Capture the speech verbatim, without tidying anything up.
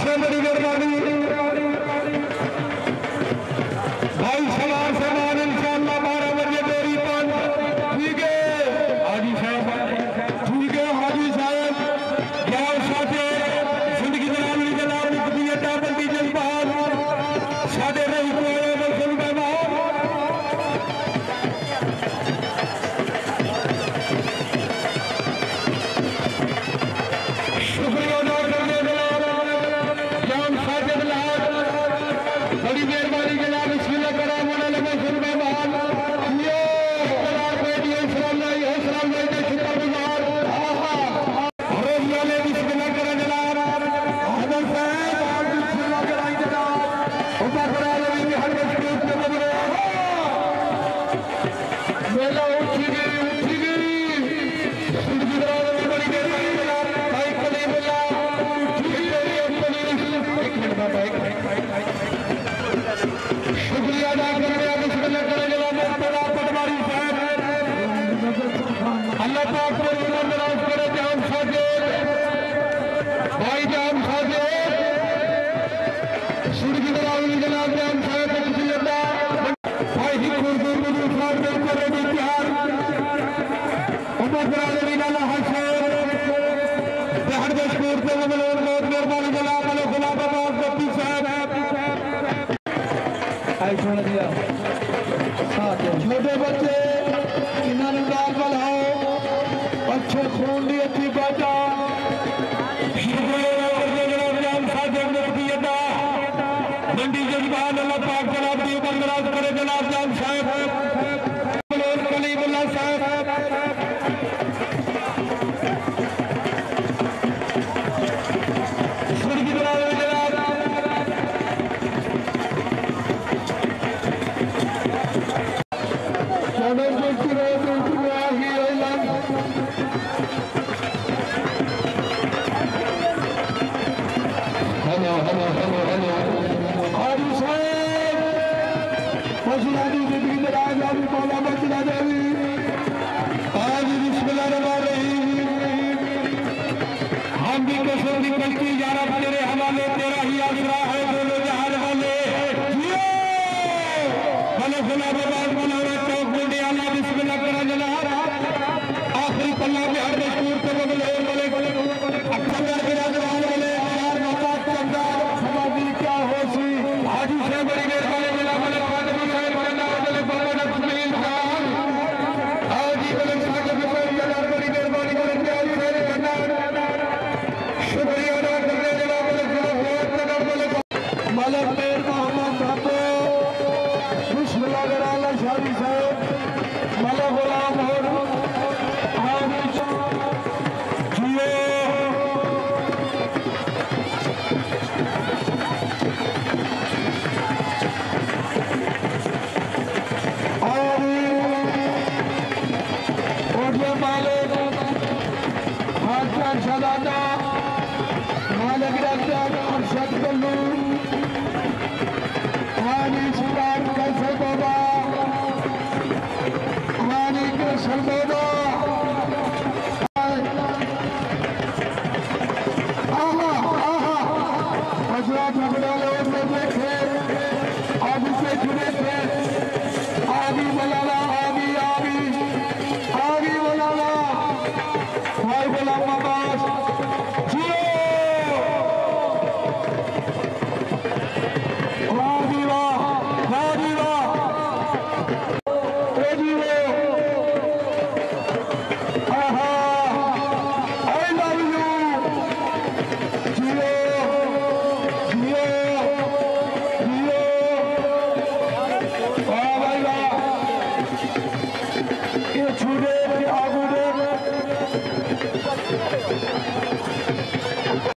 से बड़ी मेहरबानी भाई सलाम समान इंशाअल्लाह बारह बजे मेरी पान ठीक है हाजी साहब ठीक है हाजी साहब क्या साथे जिंदगी जनाब जनाब मुकबियत बंदी जज्बात सादे रही हुए मुस्लिम मेहमान शुक्रिया अदा करने जनाब जान साजिद लाल बड़ी मेहरबानी जनाब बिस्मिल्लाह करा मोला लगे सुन मेहमान यो जनाब बेटी सलाम भाई सलाम भाई के शुक्रगुजार आहा रोज वाले बिस्मिल्लाह करा जनाब हजरत साहब आप बिस्मिल्लाह कराई जनाब उठा करा लगी हर मजबूत के बगैर मेला उठी गई उठी गई जिंदगी जनाब बड़ी मेहरबानी जनाब भाई कलीमुल्लाह ठीक है एक मिनट बाबा एक शुक्रिया अदा करने बिस्मिल्लाह करें जनाब मेरा पटवारी साहब अल्लाह पाक को इनाम दराज करे जाम साजिद भाई जाम साजिद जिंदगी जनाब जनाब जाम साहब बिस्मिल्लाह भाई ही खुर्दूर मजूद साहब ने करे इतिहाद उम्र बरादरी नाला हसन बेहद मशहूर थे ममनून बहुत मेहरबानी जनाब अल गुलाब अब्बास गप्पी साहब आई छोड़ दिया छोटे बच्चे इन्होंने डाल बढ़ाओ अच्छे खून दी अच्छी बाजा मंडी जज्बान अल्लाह पाक जनाब दी उम्र दराज करे जनाब जाम साहब कलीमुल्लाह साहब जिंदगी जनाब जनाब चौदह सौ तिरासी ऐलान हेलो हेलो हेलो हेलो हाजी साहब मसलानी जिंदगी दराज आदमी मौला मसला देवी आज बिस्मिल्लाह रहमान रहीम हम भी कसम की गलती यारा तेरे हवाले तेरा ही आसरा है दोनों जहान वाले भले खुला बर्बाद बनाना चौक मुंडे आला बिस्मिल्लाह करा जनाब आखिरी पल्ला में हर मशहूर के बगल और वाले अक्सर बिराजमान वाले यार मकात चंदार समाजी क्या होशी हाजी साहब बड़ी मेहरबानी जनाब अल फातिमी साहब जनाब अल बाबा नक्समील खान हाजी मलिक साहब जनाब बड़ी मेहरबानी करे प्यार से जनाब शुक्रिया अदा करने जनाब अल जनाब मलिक मलिक मेर मोहम्मद बाबू बिस्मिल्लाह कराला शादी साहब मलिक गुलाम और हाजी जियो मालिक हाजा शदादा मालिक रफ्तार अरशद कल्लू हानी सुल्तान कैसे बाबा हानी कैसल बाबा आहा आहा हजरत